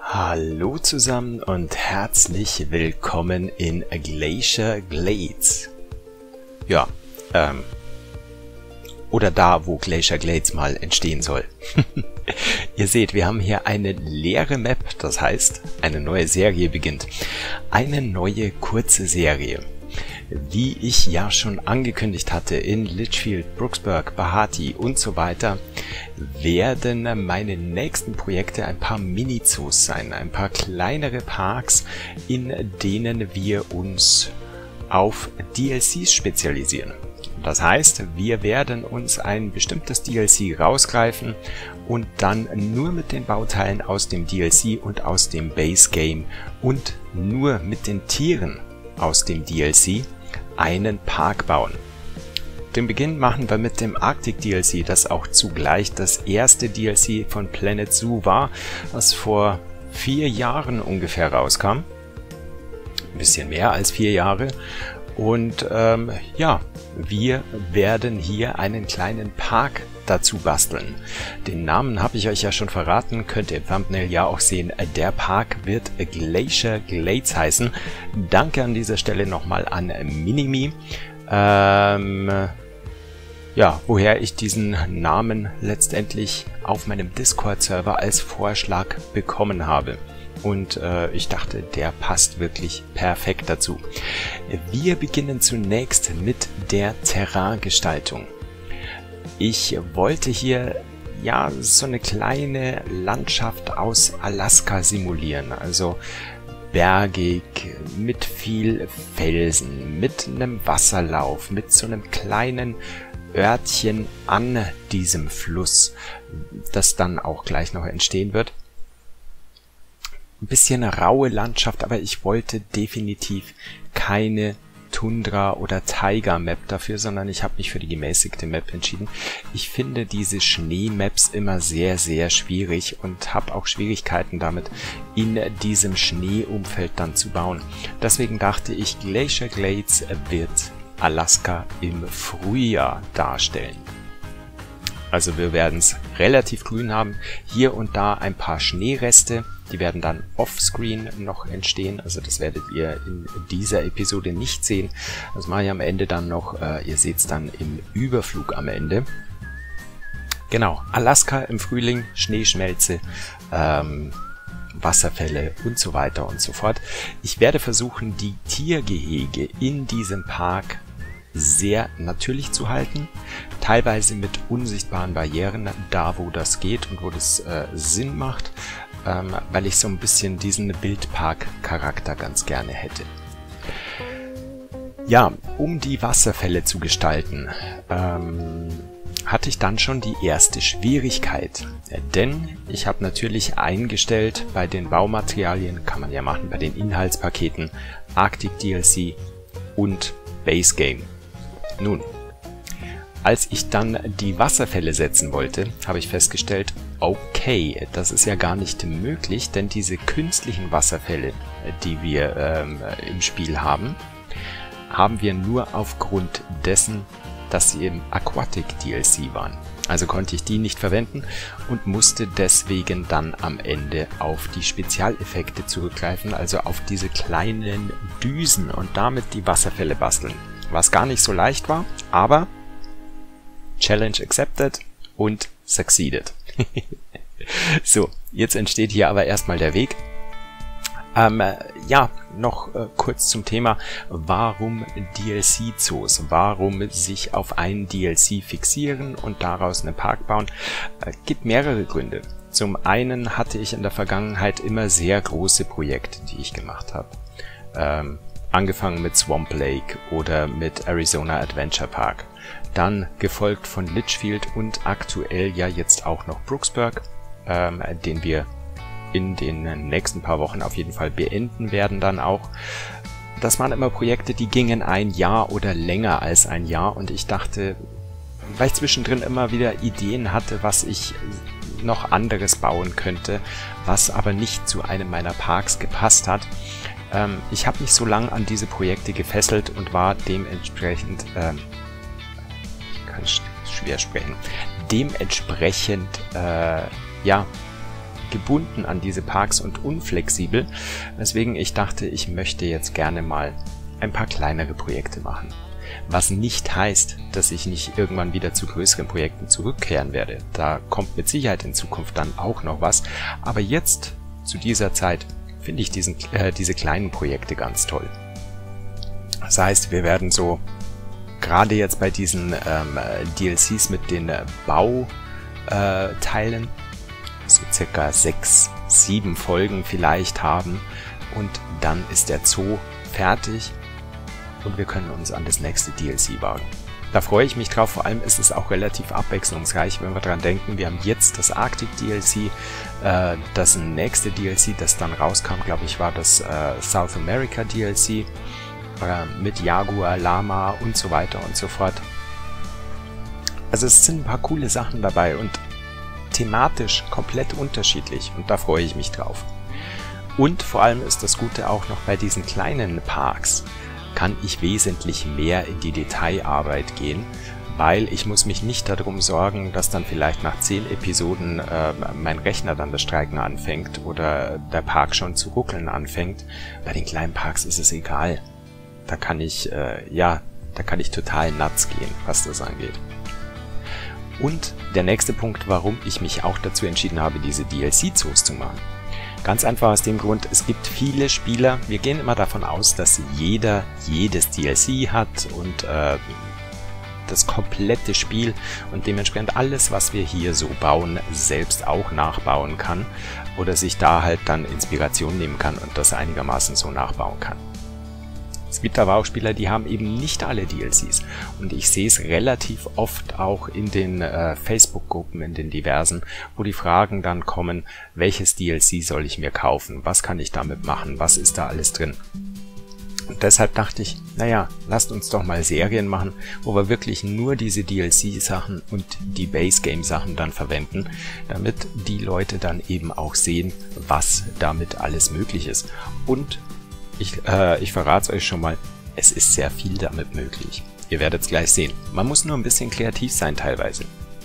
Hallo zusammen und herzlich willkommen in Glacier Glades. Ja, oder da, wo Glacier Glades mal entstehen soll. Ihr seht, wir haben hier eine leere Map, das heißt, eine neue Serie beginnt. Eine neue kurze Serie. Wie ich ja schon angekündigt hatte, in Litchfield, Brooksburg, Bahati und so weiter, werden meine nächsten Projekte ein paar Mini-Zoos sein, ein paar kleinere Parks, in denen wir uns auf DLCs spezialisieren. Das heißt, wir werden uns ein bestimmtes DLC rausgreifen und dann nur mit den Bauteilen aus dem DLC und aus dem Base Game und nur mit den Tieren aus dem DLC einen Park bauen. Den Beginn machen wir mit dem Arctic DLC, das auch zugleich das erste DLC von Planet Zoo war, das vor 4 Jahren ungefähr rauskam. Ein bisschen mehr als 4 Jahre. Und ja, wir werden hier einen kleinen Park dazu basteln. Den Namen habe ich euch ja schon verraten, könnt ihr im Thumbnail ja auch sehen. Der Park wird Glacier Glades heißen. Danke an dieser Stelle nochmal an Minimi. Ja, woher ich diesen Namen letztendlich auf meinem Discord-Server als Vorschlag bekommen habe. Und ich dachte, der passt wirklich perfekt dazu. Wir beginnen zunächst mit der Terraingestaltung. Ich wollte hier ja so eine kleine Landschaft aus Alaska simulieren, also bergig, mit viel Felsen, mit einem Wasserlauf, mit so einem kleinen Örtchen an diesem Fluss, das dann auch gleich noch entstehen wird. Ein bisschen raue Landschaft, aber ich wollte definitiv keine Tundra- oder Taiga-Map dafür, sondern ich habe mich für die gemäßigte Map entschieden. Ich finde diese Schnee-Maps immer sehr, sehr schwierig und habe auch Schwierigkeiten damit, in diesem Schneeumfeld dann zu bauen. Deswegen dachte ich, Glacier Glades wird Alaska im Frühjahr darstellen. Also wir werden es relativ grün haben. Hier und da ein paar Schneereste. Die werden dann offscreen noch entstehen. Also das werdet ihr in dieser Episode nicht sehen. Das mache ich am Ende dann noch. Ihr seht es dann im Überflug am Ende. Genau, Alaska im Frühling, Schneeschmelze, Wasserfälle und so weiter und so fort. Ich werde versuchen, die Tiergehege in diesem Park sehr natürlich zu halten, teilweise mit unsichtbaren Barrieren, da wo das geht und wo das Sinn macht, weil ich so ein bisschen diesen Wildpark-Charakter ganz gerne hätte. Ja, um die Wasserfälle zu gestalten, hatte ich dann schon die erste Schwierigkeit, denn ich habe natürlich eingestellt bei den Baumaterialien, kann man ja machen bei den Inhaltspaketen, Arctic DLC und Base Game. Nun, als ich dann die Wasserfälle setzen wollte, habe ich festgestellt, okay, das ist ja gar nicht möglich, denn diese künstlichen Wasserfälle, die wir im Spiel haben, haben wir nur aufgrund dessen, dass sie im Aquatic DLC waren. Also konnte ich die nicht verwenden und musste deswegen dann am Ende auf die Spezialeffekte zurückgreifen, also auf diese kleinen Düsen und damit die Wasserfälle basteln. Was gar nicht so leicht war, aber Challenge accepted und succeeded. So, jetzt entsteht hier aber erstmal der Weg. Ja, noch kurz zum Thema, warum DLC-Zoos? Warum sich auf einen DLC fixieren und daraus einen Park bauen? Gibt mehrere Gründe. Zum einen hatte ich in der Vergangenheit immer sehr große Projekte, die ich gemacht habe. Angefangen mit Swamp Lake oder mit Arizona Adventure Park. Dann gefolgt von Litchfield und aktuell ja jetzt auch noch Brooksburg, den wir in den nächsten paar Wochen auf jeden Fall beenden werden dann auch. Das waren immer Projekte, die gingen ein Jahr oder länger als ein Jahr und ich dachte, weil ich zwischendrin immer wieder Ideen hatte, was ich noch anderes bauen könnte, was aber nicht zu einem meiner Parks gepasst hat. Ich habe mich so lange an diese Projekte gefesselt und war dementsprechend, ich kann schwer sprechen, dementsprechend, ja, gebunden an diese Parks und unflexibel, weswegen ich dachte, ich möchte jetzt gerne mal ein paar kleinere Projekte machen. Was nicht heißt, dass ich nicht irgendwann wieder zu größeren Projekten zurückkehren werde. Da kommt mit Sicherheit in Zukunft dann auch noch was. Aber jetzt, zu dieser Zeit, finde ich diese kleinen Projekte ganz toll. Das heißt, wir werden so, gerade jetzt bei diesen DLCs mit den Bauteilen, so circa 6, 7 Folgen vielleicht haben. Und dann ist der Zoo fertig. Und wir können uns an das nächste DLC wagen. Da freue ich mich drauf, vor allem ist es auch relativ abwechslungsreich, wenn wir dran denken, wir haben jetzt das Arctic DLC, das nächste DLC, das dann rauskam, glaube ich, war das South America DLC mit Jaguar, Lama und so weiter und so fort. Also es sind ein paar coole Sachen dabei und thematisch komplett unterschiedlich und da freue ich mich drauf. Und vor allem ist das Gute auch noch bei diesen kleinen Parks, kann ich wesentlich mehr in die Detailarbeit gehen, weil ich muss mich nicht darum sorgen, dass dann vielleicht nach 10 Episoden mein Rechner dann das Streiken anfängt oder der Park schon zu ruckeln anfängt. Bei den kleinen Parks ist es egal. Da kann ich total nuts gehen, was das angeht. Und der nächste Punkt, warum ich mich auch dazu entschieden habe, diese DLC-Zoos zu machen. Ganz einfach aus dem Grund, es gibt viele Spieler, wir gehen immer davon aus, dass jeder jedes DLC hat und das komplette Spiel und dementsprechend alles, was wir hier so bauen, selbst auch nachbauen kann oder sich da halt dann Inspiration nehmen kann und das einigermaßen so nachbauen kann. Es gibt aber auch Spieler, die haben eben nicht alle DLCs und ich sehe es relativ oft auch in den Facebook-Gruppen, in den diversen, wo die Fragen dann kommen, welches DLC soll ich mir kaufen, was kann ich damit machen, was ist da alles drin. Und deshalb dachte ich, naja, lasst uns doch mal Serien machen, wo wir wirklich nur diese DLC-Sachen und die Base-Game-Sachen dann verwenden, damit die Leute dann eben auch sehen, was damit alles möglich ist. Und ich verrate es euch schon mal, es ist sehr viel damit möglich. Ihr werdet es gleich sehen. Man muss nur ein bisschen kreativ sein teilweise.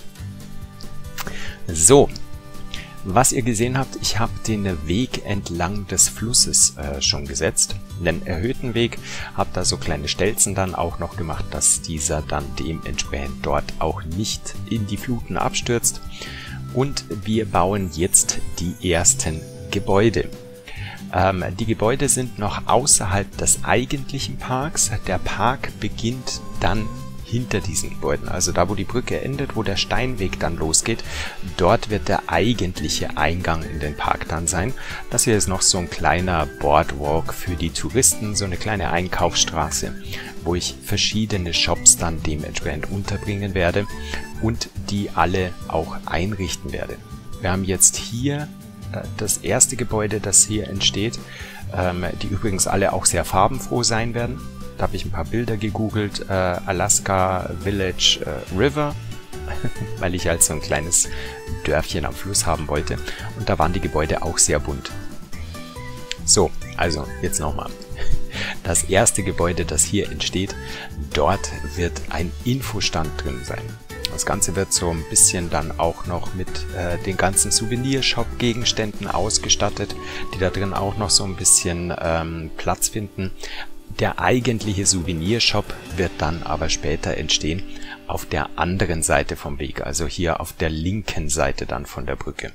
So, was ihr gesehen habt, ich habe den Weg entlang des Flusses schon gesetzt. Einen erhöhten Weg, habe da so kleine Stelzen dann auch noch gemacht, dass dieser dann dementsprechend dort auch nicht in die Fluten abstürzt. Und wir bauen jetzt die ersten Gebäude. Die Gebäude sind noch außerhalb des eigentlichen Parks. Der Park beginnt dann hinter diesen Gebäuden, also da, wo die Brücke endet, wo der Steinweg dann losgeht. Dort wird der eigentliche Eingang in den Park dann sein. Das hier ist noch so ein kleiner Boardwalk für die Touristen, so eine kleine Einkaufsstraße, wo ich verschiedene Shops dann dementsprechend unterbringen werde und die alle auch einrichten werde. Wir haben jetzt hier das erste Gebäude, das hier entsteht, die übrigens alle auch sehr farbenfroh sein werden. Da habe ich ein paar Bilder gegoogelt, Alaska Village River, weil ich halt so ein kleines Dörfchen am Fluss haben wollte. Und da waren die Gebäude auch sehr bunt. So, also jetzt nochmal. Das erste Gebäude, das hier entsteht, dort wird ein Infostand drin sein. Das Ganze wird so ein bisschen dann auch noch mit den ganzen Souvenirshop-Gegenständen ausgestattet, die da drin auch noch so ein bisschen Platz finden. Der eigentliche Souvenirshop wird dann aber später entstehen auf der anderen Seite vom Weg, also hier auf der linken Seite dann von der Brücke.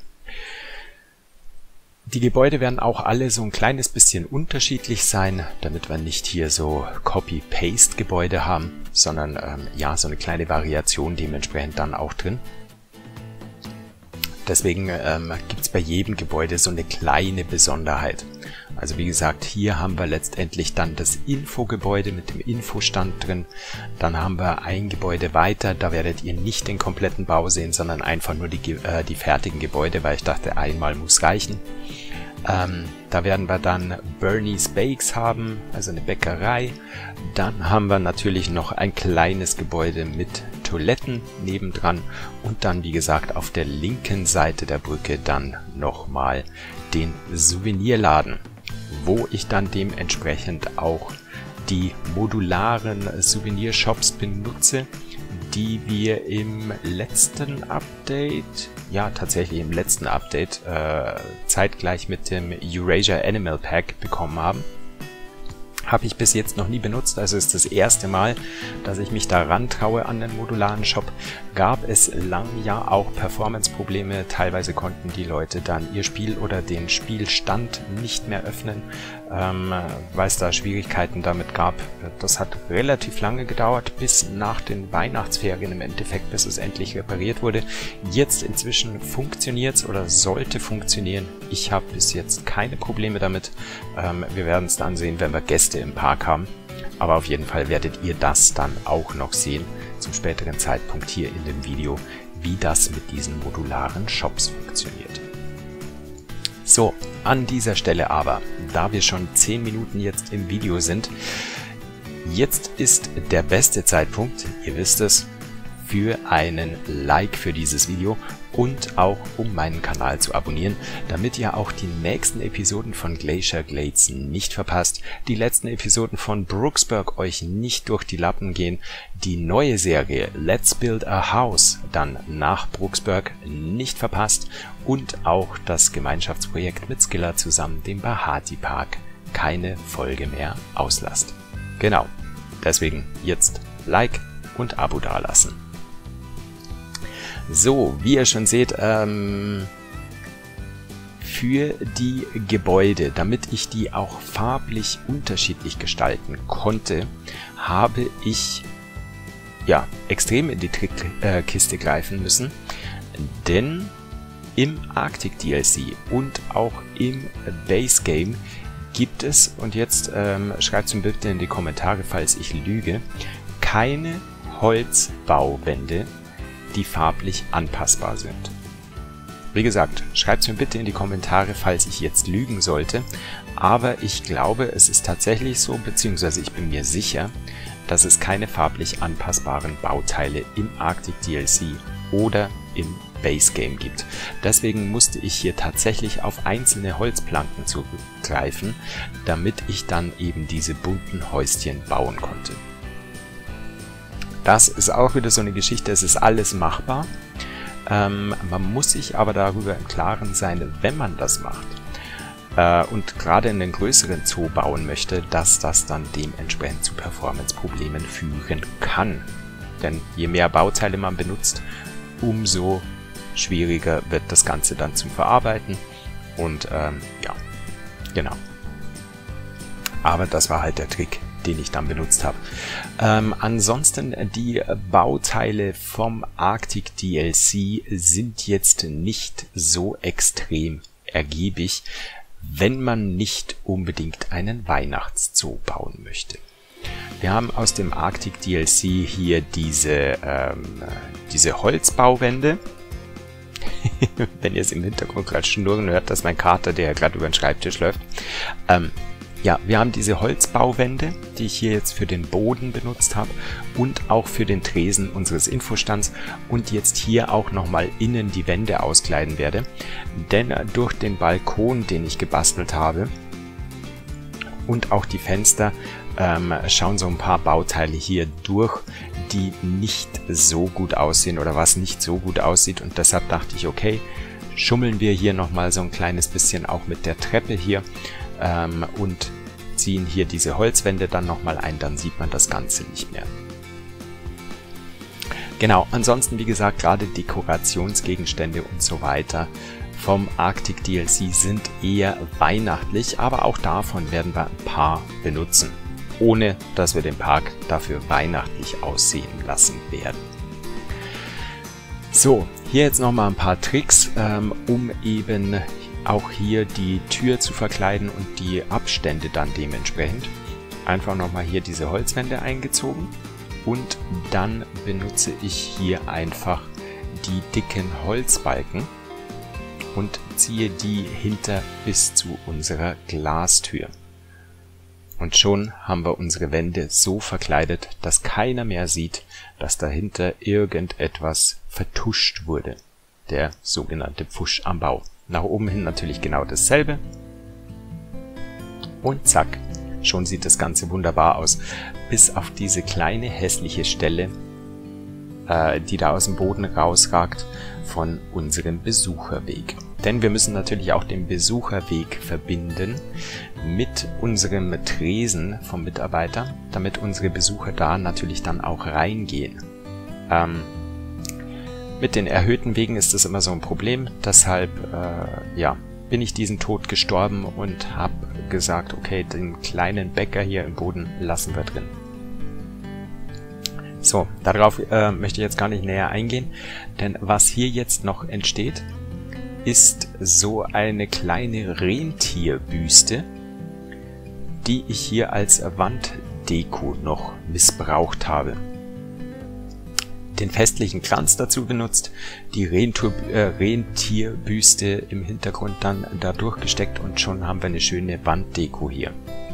Die Gebäude werden auch alle so ein kleines bisschen unterschiedlich sein, damit wir nicht hier so Copy-Paste-Gebäude haben, sondern ja, so eine kleine Variation dementsprechend dann auch drin. Deswegen gibt es bei jedem Gebäude so eine kleine Besonderheit. Also wie gesagt, hier haben wir letztendlich dann das Infogebäude mit dem Infostand drin. Dann haben wir ein Gebäude weiter, da werdet ihr nicht den kompletten Bau sehen, sondern einfach nur die fertigen Gebäude, weil ich dachte, einmal muss reichen. Da werden wir dann Bernie's Bakes haben, also eine Bäckerei. Dann haben wir natürlich noch ein kleines Gebäude mit Toiletten nebendran und dann, wie gesagt, auf der linken Seite der Brücke dann nochmal den Souvenirladen, wo ich dann dementsprechend auch die modularen Souvenirshops benutze, die wir im letzten Update, ja tatsächlich im letzten Update, zeitgleich mit dem Eurasia Animal Pack bekommen haben. Habe ich bis jetzt noch nie benutzt, also ist das erste Mal, dass ich mich daran traue an den modularen Shop. Gab es lang ja auch Performance-Probleme, teilweise konnten die Leute dann ihr Spiel oder den Spielstand nicht mehr öffnen, weil es da Schwierigkeiten damit gab. Das hat relativ lange gedauert, bis nach den Weihnachtsferien im Endeffekt, bis es endlich repariert wurde. Jetzt inzwischen funktioniert es oder sollte funktionieren. Ich habe bis jetzt keine Probleme damit. Wir werden es dann sehen, wenn wir Gäste im Park haben. Aber auf jeden Fall werdet ihr das dann auch noch sehen, zum späteren Zeitpunkt hier in dem Video, wie das mit diesen modularen Shops funktioniert. So, an dieser Stelle aber, da wir schon 10 Minuten jetzt im Video sind, jetzt ist der beste Zeitpunkt, ihr wisst es, für einen Like für dieses Video und auch um meinen Kanal zu abonnieren, damit ihr auch die nächsten Episoden von Glacier Glades nicht verpasst, die letzten Episoden von Brooksburg euch nicht durch die Lappen gehen, die neue Serie Let's Build a House dann nach Brooksburg nicht verpasst und auch das Gemeinschaftsprojekt mit Skilla zusammen, dem Bahati Park, keine Folge mehr auslasst. Genau, deswegen jetzt Like und Abo dalassen. So, wie ihr schon seht, für die Gebäude, damit ich die auch farblich unterschiedlich gestalten konnte, habe ich ja extrem in die Trickkiste greifen müssen, denn im Arctic DLC und auch im Base Game gibt es, und jetzt schreibt es mir bitte in die Kommentare, falls ich lüge, keine Holzbauwände, die farblich anpassbar sind. Wie gesagt, schreibt es mir bitte in die Kommentare, falls ich jetzt lügen sollte, aber ich glaube, es ist tatsächlich so, beziehungsweise ich bin mir sicher, dass es keine farblich anpassbaren Bauteile im Arctic DLC oder im Base Game gibt. Deswegen musste ich hier tatsächlich auf einzelne Holzplanken zurückgreifen, damit ich dann eben diese bunten Häuschen bauen konnte. Das ist auch wieder so eine Geschichte, es ist alles machbar. Man muss sich aber darüber im Klaren sein, wenn man das macht und gerade in den größeren Zoo bauen möchte, dass das dann dementsprechend zu Performance-Problemen führen kann. Denn je mehr Bauteile man benutzt, umso schwieriger wird das Ganze dann zum Verarbeiten. Und ja, genau. Aber das war halt der Trick, den ich dann benutzt habe. Ansonsten die Bauteile vom Arctic DLC sind jetzt nicht so extrem ergiebig, wenn man nicht unbedingt einen Weihnachtszoo bauen möchte. Wir haben aus dem Arctic DLC hier diese Holzbauwände. Wenn ihr es im Hintergrund gerade schnurren hört, das ist mein Kater, der gerade über den Schreibtisch läuft. Ja, wir haben diese Holzbauwände, die ich hier jetzt für den Boden benutzt habe und auch für den Tresen unseres Infostands und jetzt hier auch nochmal innen die Wände auskleiden werde. Denn durch den Balkon, den ich gebastelt habe und auch die Fenster, schauen so ein paar Bauteile hier durch, die nicht so gut aussehen oder was nicht so gut aussieht, und deshalb dachte ich, okay, schummeln wir hier nochmal so ein kleines bisschen auch mit der Treppe hier und ziehen hier diese Holzwände dann nochmal ein, dann sieht man das Ganze nicht mehr. Genau, ansonsten wie gesagt, gerade Dekorationsgegenstände und so weiter vom Arctic DLC sind eher weihnachtlich, aber auch davon werden wir ein paar benutzen, ohne dass wir den Park dafür weihnachtlich aussehen lassen werden. So, hier jetzt nochmal ein paar Tricks, um eben auch hier die Tür zu verkleiden und die Abstände dann dementsprechend. Einfach nochmal hier diese Holzwände eingezogen und dann benutze ich hier einfach die dicken Holzbalken und ziehe die hinter bis zu unserer Glastür. Und schon haben wir unsere Wände so verkleidet, dass keiner mehr sieht, dass dahinter irgendetwas vertuscht wurde. Der sogenannte Pfusch am Bau. Nach oben hin natürlich genau dasselbe. Und zack, schon sieht das Ganze wunderbar aus. Bis auf diese kleine hässliche Stelle, die da aus dem Boden rausragt, von unserem Besucherweg. Denn wir müssen natürlich auch den Besucherweg verbinden mit unserem Tresen vom Mitarbeiter, damit unsere Besucher da natürlich dann auch reingehen. Mit den erhöhten Wegen ist das immer so ein Problem, deshalb bin ich diesen Tod gestorben und habe gesagt, okay, den kleinen Bäcker hier im Boden lassen wir drin. So, darauf möchte ich jetzt gar nicht näher eingehen, denn was hier jetzt noch entsteht, ist so eine kleine Rentierbüste, die ich hier als Wanddeko noch missbraucht habe. Den festlichen Kranz dazu benutzt, die Rentierbüste im Hintergrund dann da durchgesteckt und schon haben wir eine schöne Wanddeko hier.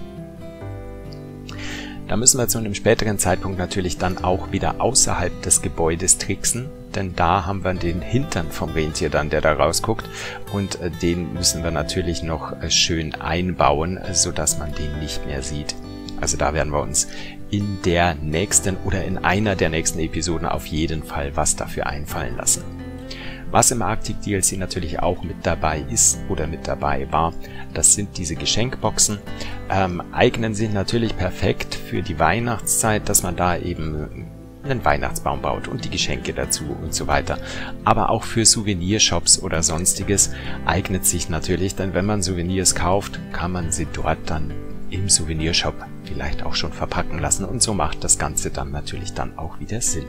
Da müssen wir zu einem späteren Zeitpunkt natürlich dann auch wieder außerhalb des Gebäudes tricksen, denn da haben wir den Hintern vom Rentier dann, der da rausguckt, und den müssen wir natürlich noch schön einbauen, sodass man den nicht mehr sieht. Also da werden wir uns in der nächsten oder in einer der nächsten Episoden auf jeden Fall was dafür einfallen lassen. Was im Arctic DLC natürlich auch mit dabei ist oder mit dabei war, das sind diese Geschenkboxen. Eignen sich natürlich perfekt für die Weihnachtszeit, dass man da eben einen Weihnachtsbaum baut und die Geschenke dazu und so weiter. Aber auch für Souvenirshops oder sonstiges eignet sich natürlich, denn wenn man Souvenirs kauft, kann man sie dort dann im Souvenirshop vielleicht auch schon verpacken lassen und so macht das Ganze dann natürlich dann auch wieder Sinn.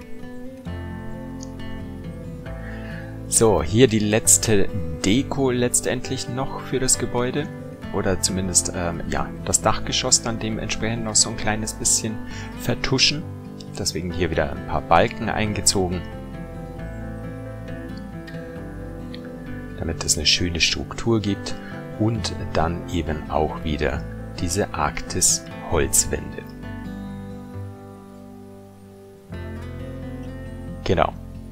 So, hier die letzte Deko letztendlich noch für das Gebäude oder zumindest das Dachgeschoss dann dementsprechend noch so ein kleines bisschen vertuschen. Deswegen hier wieder ein paar Balken eingezogen, damit es eine schöne Struktur gibt und dann eben auch wieder diese Arktis-Holzwände. Genau.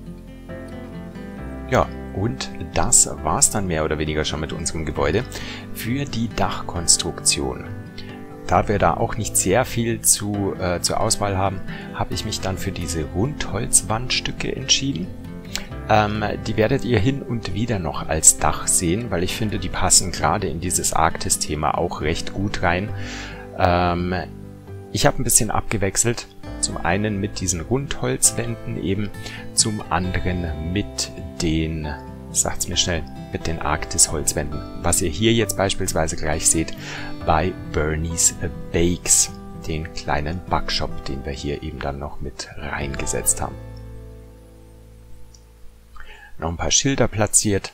Ja, und das war's dann mehr oder weniger schon mit unserem Gebäude für die Dachkonstruktion. Da wir da auch nicht sehr viel zur Auswahl haben, habe ich mich dann für diese Rundholzwandstücke entschieden. Die werdet ihr hin und wieder noch als Dach sehen, weil ich finde, die passen gerade in dieses Arktis-Thema auch recht gut rein. Ich habe ein bisschen abgewechselt. Zum einen mit diesen Rundholzwänden eben, zum anderen mit den, sagt's mir schnell, mit den Arktis-Holzwänden. Was ihr hier jetzt beispielsweise gleich seht bei Bernie's Bakes, den kleinen Backshop, den wir hier eben dann noch mit reingesetzt haben. Noch ein paar Schilder platziert.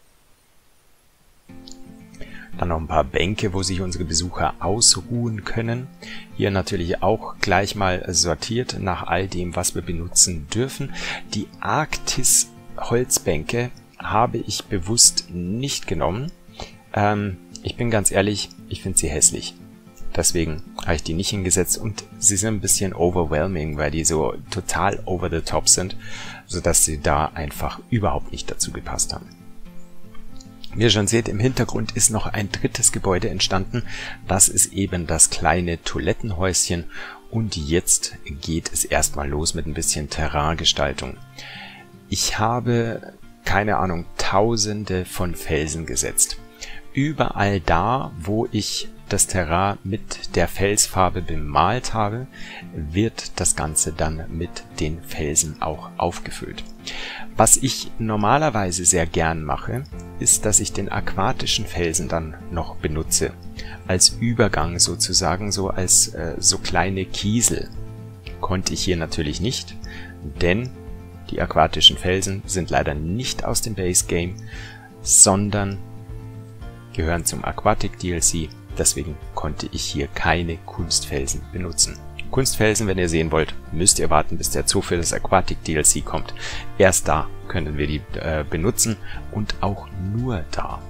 Dann noch ein paar Bänke, wo sich unsere Besucher ausruhen können. Hier natürlich auch gleich mal sortiert nach all dem, was wir benutzen dürfen. Die Arktis-Holzbänke habe ich bewusst nicht genommen. Ich bin ganz ehrlich, ich finde sie hässlich. Deswegen habe ich die nicht hingesetzt und sie sind ein bisschen overwhelming, weil die so total over the top sind, sodass sie da einfach überhaupt nicht dazu gepasst haben. Wie ihr schon seht, im Hintergrund ist noch ein drittes Gebäude entstanden. Das ist eben das kleine Toilettenhäuschen. Und jetzt geht es erstmal los mit ein bisschen Terraingestaltung. Ich habe, keine Ahnung, Tausende von Felsen gesetzt. Überall da, wo ich das Terrain mit der Felsfarbe bemalt habe, wird das Ganze dann mit den Felsen auch aufgefüllt. Was ich normalerweise sehr gern mache, ist, dass ich den aquatischen Felsen dann noch benutze. Als Übergang sozusagen, so als so kleine Kiesel. Konnte ich hier natürlich nicht, denn die aquatischen Felsen sind leider nicht aus dem Base Game, sondern gehören zum Aquatic DLC. Deswegen konnte ich hier keine Kunstfelsen benutzen. Kunstfelsen, wenn ihr sehen wollt, müsst ihr warten, bis der Zoo für das Aquatic DLC kommt. Erst da können wir die benutzen und auch nur da.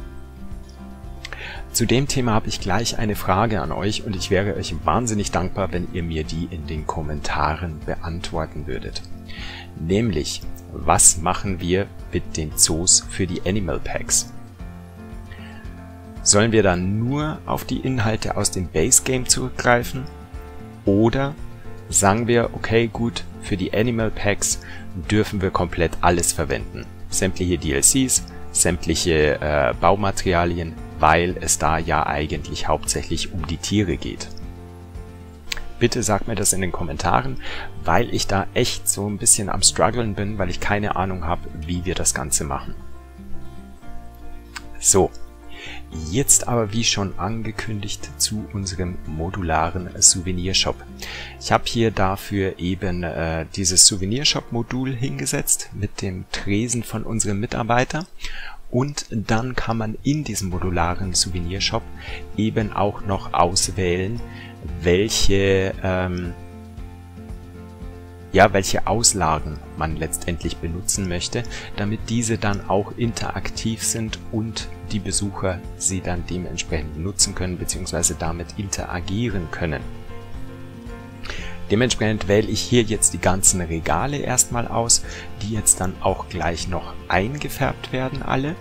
Zu dem Thema habe ich gleich eine Frage an euch und ich wäre euch wahnsinnig dankbar, wenn ihr mir die in den Kommentaren beantworten würdet. Nämlich, was machen wir mit den Zoos für die Animal Packs? Sollen wir dann nur auf die Inhalte aus dem Base Game zurückgreifen? Oder sagen wir, okay, gut, für die Animal Packs dürfen wir komplett alles verwenden. Sämtliche DLCs, sämtliche Baumaterialien, weil es da ja eigentlich hauptsächlich um die Tiere geht. Bitte sagt mir das in den Kommentaren, weil ich da echt so ein bisschen am struggeln bin, weil ich keine Ahnung habe, wie wir das Ganze machen. So, jetzt aber wie schon angekündigt zu unserem modularen Souvenirshop. Ich habe hier dafür eben dieses Souvenirshop-Modul hingesetzt mit dem Tresen von unserem Mitarbeiter. Und dann kann man in diesem modularen Souvenirshop eben auch noch auswählen, welche Auslagen man letztendlich benutzen möchte, damit diese dann auch interaktiv sind und die Besucher sie dann dementsprechend nutzen können bzw. damit interagieren können. Dementsprechend wähle ich hier jetzt die ganzen Regale erstmal aus, die jetzt dann auch gleich noch eingefärbt werden alle.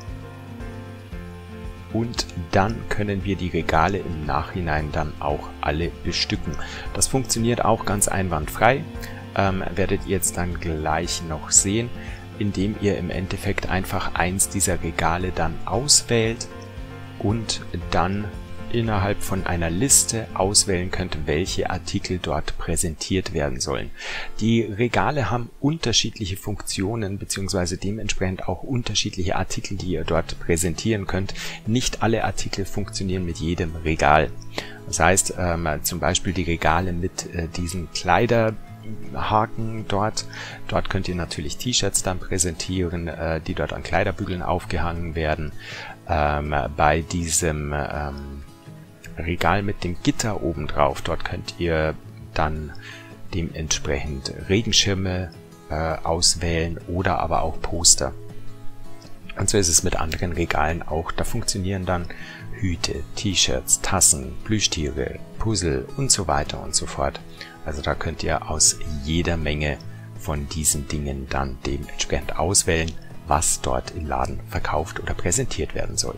Und dann können wir die Regale im Nachhinein dann auch alle bestücken. Das funktioniert auch ganz einwandfrei, werdet ihr jetzt dann gleich noch sehen, indem ihr im Endeffekt einfach eins dieser Regale dann auswählt und dann innerhalb von einer Liste auswählen könnt, welche Artikel dort präsentiert werden sollen. Die Regale haben unterschiedliche Funktionen bzw. dementsprechend auch unterschiedliche Artikel, die ihr dort präsentieren könnt. Nicht alle Artikel funktionieren mit jedem Regal. Das heißt, zum Beispiel die Regale mit diesen Kleiderhaken dort könnt ihr natürlich T-Shirts dann präsentieren, die dort an Kleiderbügeln aufgehangen werden. Bei diesem Regal mit dem Gitter oben drauf, dort könnt ihr dann dementsprechend Regenschirme auswählen oder aber auch Poster. Und so ist es mit anderen Regalen auch. Da funktionieren dann Hüte, T-Shirts, Tassen, Plüschtiere, Puzzle und so weiter und so fort. Also da könnt ihr aus jeder Menge von diesen Dingen dann dementsprechend auswählen, was dort im Laden verkauft oder präsentiert werden soll.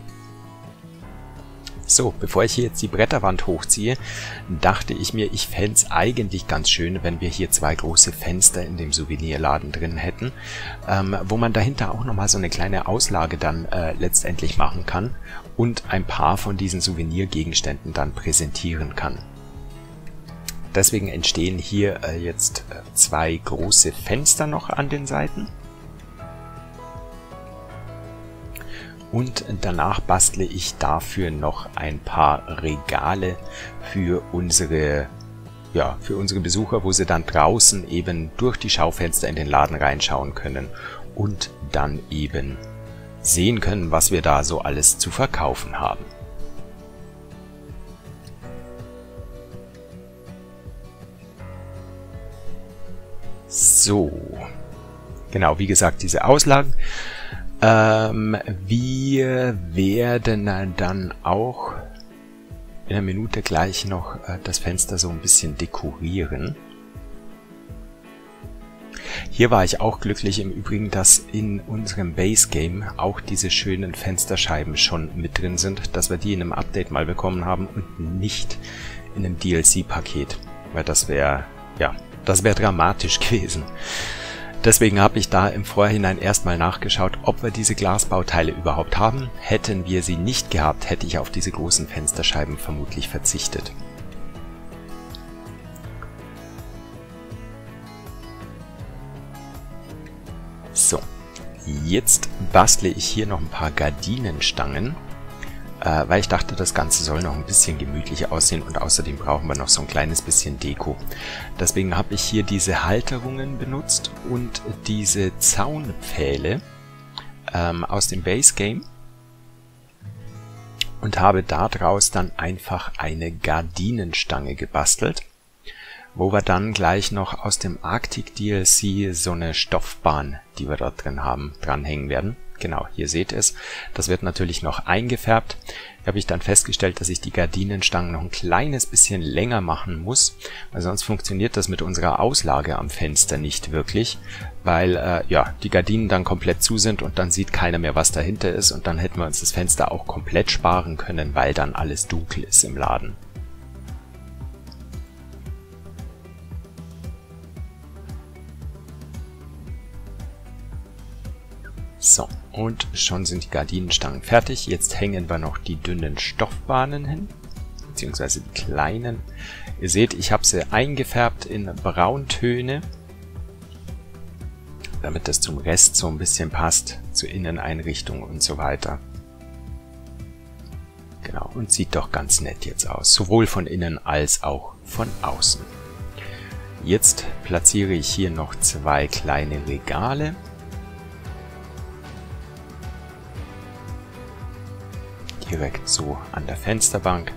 So, bevor ich hier jetzt die Bretterwand hochziehe, dachte ich mir, ich fände es eigentlich ganz schön, wenn wir hier zwei große Fenster in dem Souvenirladen drin hätten, wo man dahinter auch nochmal so eine kleine Auslage dann letztendlich machen kann und ein paar von diesen Souvenirgegenständen dann präsentieren kann. Deswegen entstehen hier jetzt zwei große Fenster noch an den Seiten. Und danach bastle ich dafür noch ein paar Regale für unsere Besucher, wo sie dann draußen eben durch die Schaufenster in den Laden reinschauen können und dann eben sehen können, was wir da so alles zu verkaufen haben. So, genau, wie gesagt, diese Auslagen. Wir werden dann auch in einer Minute gleich noch das Fenster so ein bisschen dekorieren. Hier war ich auch glücklich im Übrigen, dass in unserem Base Game auch diese schönen Fensterscheiben schon mit drin sind, dass wir die in einem Update mal bekommen haben und nicht in einem DLC-Paket, weil das wäre dramatisch gewesen. Deswegen habe ich da im Vorhinein erstmal nachgeschaut, ob wir diese Glasbauteile überhaupt haben. Hätten wir sie nicht gehabt, hätte ich auf diese großen Fensterscheiben vermutlich verzichtet. So, jetzt bastle ich hier noch ein paar Gardinenstangen, weil ich dachte, das Ganze soll noch ein bisschen gemütlich aussehen und außerdem brauchen wir noch so ein kleines bisschen Deko. Deswegen habe ich hier diese Halterungen benutzt und diese Zaunpfähle aus dem Base Game und habe daraus dann einfach eine Gardinenstange gebastelt, wo wir dann gleich noch aus dem Arctic DLC so eine Stoffbahn, die wir dort drin haben, dranhängen werden. Genau, hier seht ihr es. Das wird natürlich noch eingefärbt. Hier habe ich dann festgestellt, dass ich die Gardinenstangen noch ein kleines bisschen länger machen muss, weil sonst funktioniert das mit unserer Auslage am Fenster nicht wirklich, weil die Gardinen dann komplett zu sind und dann sieht keiner mehr, was dahinter ist und dann hätten wir uns das Fenster auch komplett sparen können, weil dann alles dunkel ist im Laden. So, und schon sind die Gardinenstangen fertig. Jetzt hängen wir noch die dünnen Stoffbahnen hin, beziehungsweise die kleinen. Ihr seht, ich habe sie eingefärbt in Brauntöne, damit das zum Rest so ein bisschen passt, zur Inneneinrichtung und so weiter. Genau, und sieht doch ganz nett jetzt aus, sowohl von innen als auch von außen. Jetzt platziere ich hier noch 2 kleine Regale. Direkt so an der Fensterbank.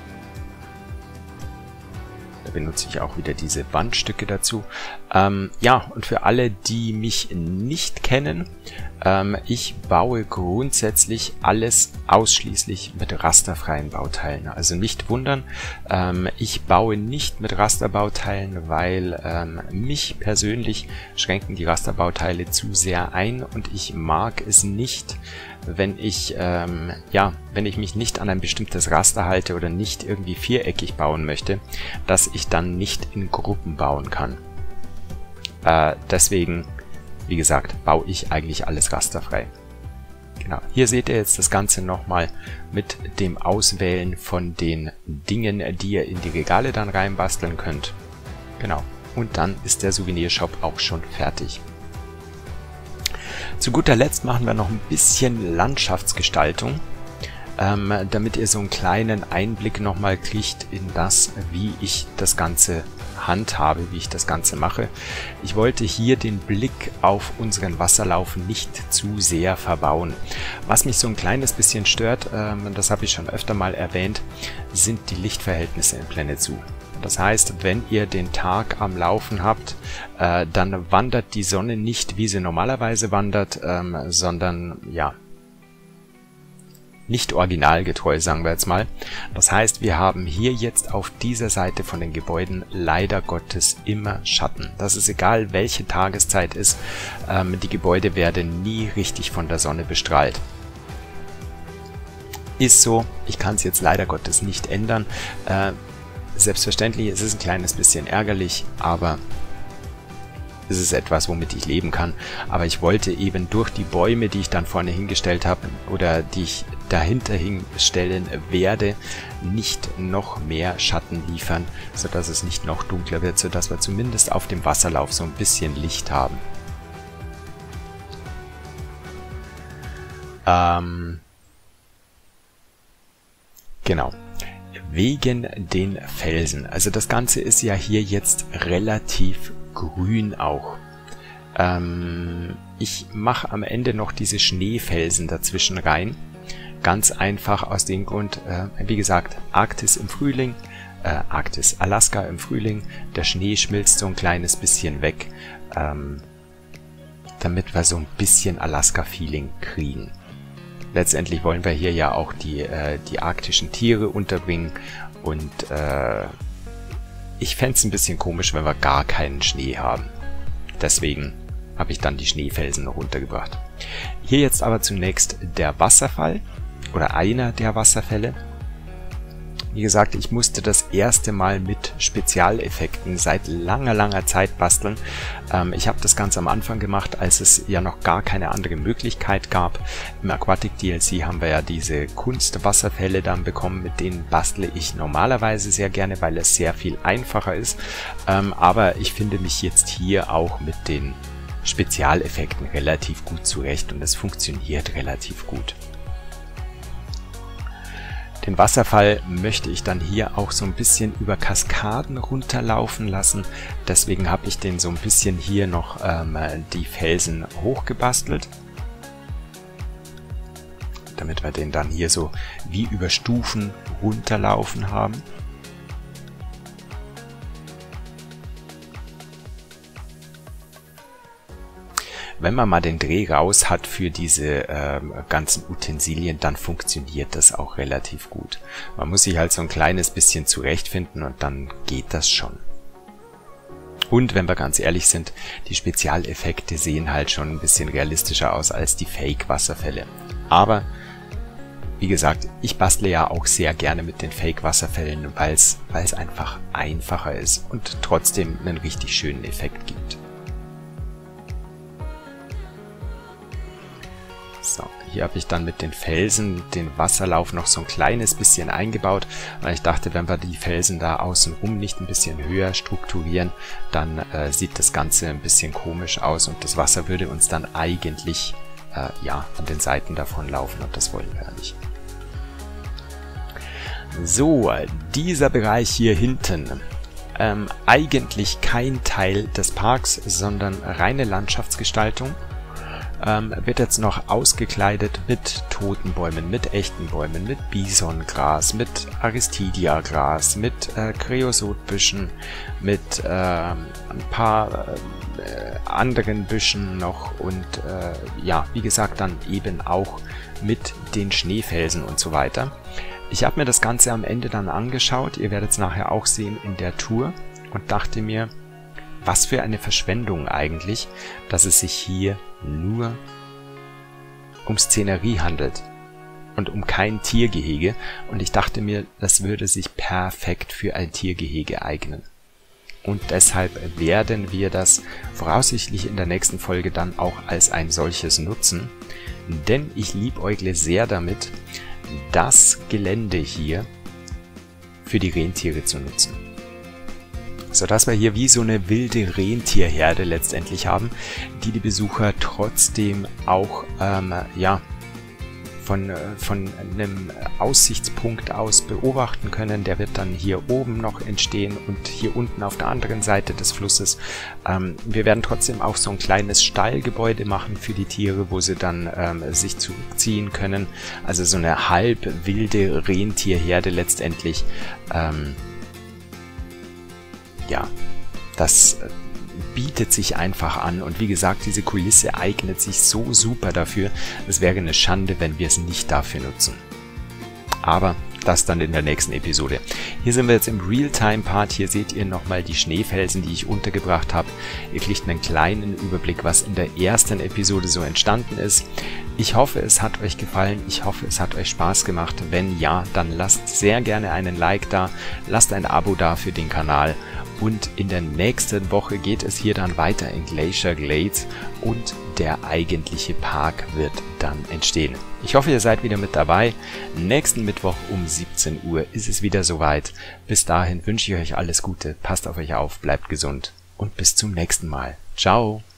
Da benutze ich auch wieder diese Bandstücke dazu. Ja, und für alle, die mich nicht kennen, ich baue grundsätzlich alles ausschließlich mit rasterfreien Bauteilen. Also nicht wundern, ich baue nicht mit Rasterbauteilen, weil mich persönlich schränken die Rasterbauteile zu sehr ein und ich mag es nicht, wenn ich mich nicht an ein bestimmtes Raster halte oder nicht irgendwie viereckig bauen möchte, dass ich dann nicht in Gruppen bauen kann. Deswegen, wie gesagt, baue ich eigentlich alles rasterfrei. Genau, hier seht ihr jetzt das Ganze nochmal mit dem Auswählen von den Dingen, die ihr in die Regale dann reinbasteln könnt. Genau, und dann ist der Souvenirshop auch schon fertig. Zu guter Letzt machen wir noch ein bisschen Landschaftsgestaltung, damit ihr so einen kleinen Einblick nochmal kriegt in das, wie ich das Ganze handhabe, wie ich das Ganze mache. Ich wollte hier den Blick auf unseren Wasserlauf nicht zu sehr verbauen. Was mich so ein kleines bisschen stört, das habe ich schon öfter mal erwähnt, sind die Lichtverhältnisse in Planet Zoo. Das heißt, wenn ihr den Tag am Laufen habt, dann wandert die Sonne nicht, wie sie normalerweise wandert, sondern ja, nicht originalgetreu, sagen wir jetzt mal. Das heißt, wir haben hier jetzt auf dieser Seite von den Gebäuden leider Gottes immer Schatten. Das ist egal, welche Tageszeit ist, die Gebäude werden nie richtig von der Sonne bestrahlt. Ist so, ich kann es jetzt leider Gottes nicht ändern. Selbstverständlich, es ist ein kleines bisschen ärgerlich, aber es ist etwas, womit ich leben kann. Aber ich wollte eben durch die Bäume, die ich dann vorne hingestellt habe oder die ich dahinter hinstellen werde, nicht noch mehr Schatten liefern, sodass es nicht noch dunkler wird, sodass wir zumindest auf dem Wasserlauf so ein bisschen Licht haben. Genau. Wegen den Felsen. Also das Ganze ist ja hier jetzt relativ grün auch. Ich mache am Ende noch diese Schneefelsen dazwischen rein. Ganz einfach aus dem Grund, wie gesagt, Arktis im Frühling, Alaska im Frühling, der Schnee schmilzt so ein kleines bisschen weg, damit wir so ein bisschen Alaska-Feeling kriegen. Letztendlich wollen wir hier ja auch die arktischen Tiere unterbringen und ich fände es ein bisschen komisch, wenn wir gar keinen Schnee haben. Deswegen habe ich dann die Schneefelsen noch untergebracht. Hier jetzt aber zunächst der Wasserfall oder einer der Wasserfälle. Wie gesagt, ich musste das erste Mal mit Spezialeffekten seit langer Zeit basteln. Ich habe das ganz am Anfang gemacht, als es ja noch gar keine andere Möglichkeit gab. Im Aquatic DLC haben wir ja diese Kunstwasserfälle dann bekommen, mit denen bastle ich normalerweise sehr gerne, weil es sehr viel einfacher ist. Aber ich finde mich jetzt hier auch mit den Spezialeffekten relativ gut zurecht und es funktioniert relativ gut. Den Wasserfall möchte ich dann hier auch so ein bisschen über Kaskaden runterlaufen lassen. Deswegen habe ich den so ein bisschen hier noch die Felsen hochgebastelt. Damit wir den dann hier so wie über Stufen runterlaufen haben. Wenn man mal den Dreh raus hat für diese ganzen Utensilien, dann funktioniert das auch relativ gut. Man muss sich halt so ein kleines bisschen zurechtfinden und dann geht das schon. Und wenn wir ganz ehrlich sind, die Spezialeffekte sehen halt schon ein bisschen realistischer aus als die Fake-Wasserfälle. Aber wie gesagt, ich bastle ja auch sehr gerne mit den Fake-Wasserfällen, weil es einfach einfacher ist und trotzdem einen richtig schönen Effekt gibt. Hier habe ich dann mit den Felsen den Wasserlauf noch so ein kleines bisschen eingebaut, weil ich dachte, wenn wir die Felsen da außenrum nicht ein bisschen höher strukturieren, dann sieht das Ganze ein bisschen komisch aus und das Wasser würde uns dann eigentlich ja, an den Seiten davon laufen und das wollen wir ja nicht. So, dieser Bereich hier hinten, eigentlich kein Teil des Parks, sondern reine Landschaftsgestaltung, wird jetzt noch ausgekleidet mit Totenbäumen, mit echten Bäumen, mit Bisongras, mit Aristidia-Gras, mit Kreosotbüschen, mit ein paar anderen Büschen noch und ja, wie gesagt, dann eben auch mit den Schneefelsen und so weiter. Ich habe mir das Ganze am Ende dann angeschaut, ihr werdet es nachher auch sehen in der Tour und dachte mir, was für eine Verschwendung eigentlich, dass es sich hier nur um Szenerie handelt und um kein Tiergehege und ich dachte mir, das würde sich perfekt für ein Tiergehege eignen. Und deshalb werden wir das voraussichtlich in der nächsten Folge dann auch als ein solches nutzen, denn ich liebäugle sehr damit, das Gelände hier für die Rentiere zu nutzen. Sodass wir hier wie so eine wilde Rentierherde letztendlich haben, die die Besucher trotzdem auch ja, von einem Aussichtspunkt aus beobachten können. Der wird dann hier oben noch entstehen und hier unten auf der anderen Seite des Flusses. Wir werden trotzdem auch so ein kleines Stallgebäude machen für die Tiere, wo sie dann sich zurückziehen können. Also so eine halb wilde Rentierherde letztendlich. Ja, das bietet sich einfach an und wie gesagt, diese Kulisse eignet sich so super dafür. Es wäre eine Schande, wenn wir es nicht dafür nutzen. Aber das dann in der nächsten Episode. Hier sind wir jetzt im Realtime-Part. Hier seht ihr nochmal die Schneefelsen, die ich untergebracht habe. Ihr kriegt einen kleinen Überblick, was in der ersten Episode so entstanden ist. Ich hoffe, es hat euch gefallen. Ich hoffe, es hat euch Spaß gemacht. Wenn ja, dann lasst sehr gerne einen Like da. Lasst ein Abo da für den Kanal. Und in der nächsten Woche geht es hier dann weiter in Glacier Glades und der eigentliche Park wird dann entstehen. Ich hoffe, ihr seid wieder mit dabei. Nächsten Mittwoch um 17 Uhr ist es wieder soweit. Bis dahin wünsche ich euch alles Gute, passt auf euch auf, bleibt gesund und bis zum nächsten Mal. Ciao!